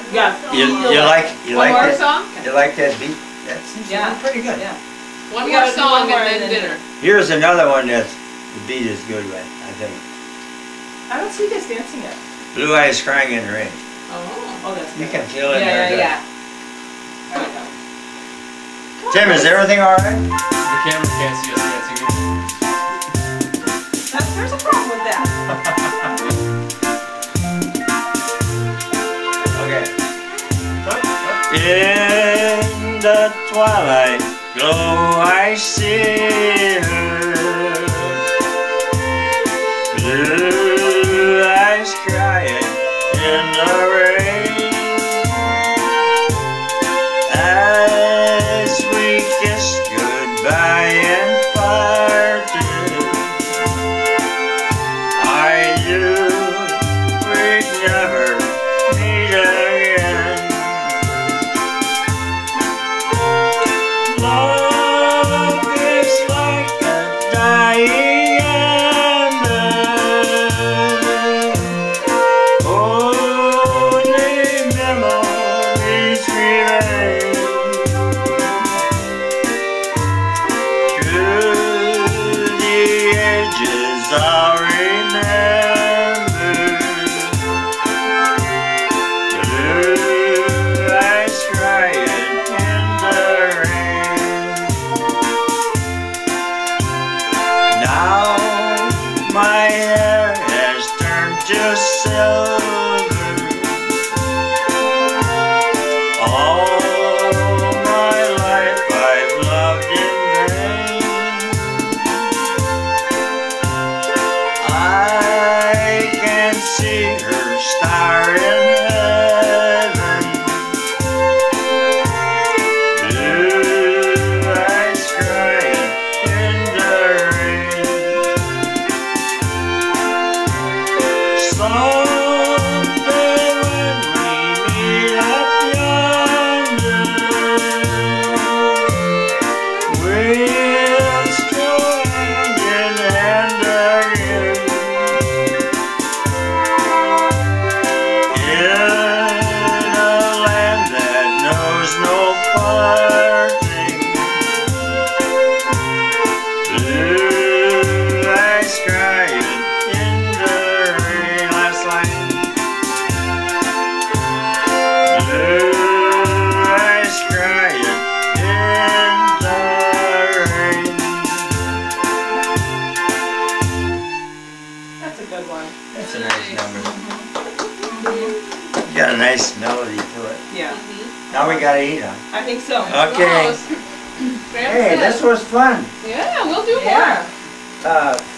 Yeah. You like more that? song? You like that beat? That seems to be pretty good. Yeah. One We more gotta do song one more and then and then- dinner. Here's another one that's the beat is good with, I think. I don't see you guys dancing yet. Blue Eyes Crying in the Rain. Oh. Oh, that's You good. can feel it in there. Yeah. There we go. Tim, is everything all right? The camera can't see us dancing either. There's a problem with that. Okay. In the twilight glow I see her, blue eyes crying in the rain. As we kissed goodbye and parted, I knew we'd never meet again. Love is like a dying ember, only memories remain. Through the ages I'll remember, blue eyes crying in the rain. Now my hair has turned to silver, all my life I've loved in vain. I can see her star in heaven, blue eyes crying in the rain. Someday when we meet up yonder, we'll stroll hand in hand again. In a land that knows no parting, blue eyes crying in the rain. Last line. Blue eyes crying in the rain. That's a good one. That's a nice number. Got a nice melody to it. Yeah. Now we gotta eat, huh? I think so. Okay. Grandma Hey, said- this was fun. Yeah, we'll do more. Yeah.